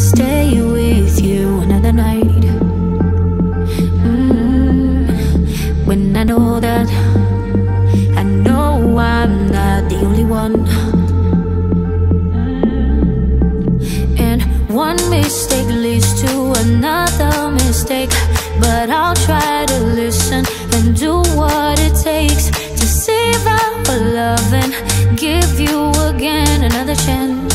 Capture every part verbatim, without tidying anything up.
stay with you another night. mm, When I know that, I know I'm not the only one. And one mistake leads to another mistake, but I'll try to listen and do what it takes to save our love and give you again another chance.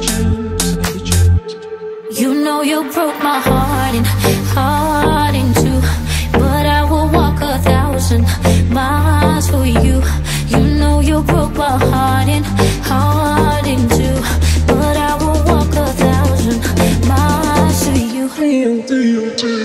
You know you broke my heart and heart in two, but I will walk a thousand miles for you. You know you broke my heart and heart in two, but I will walk a thousand miles to you.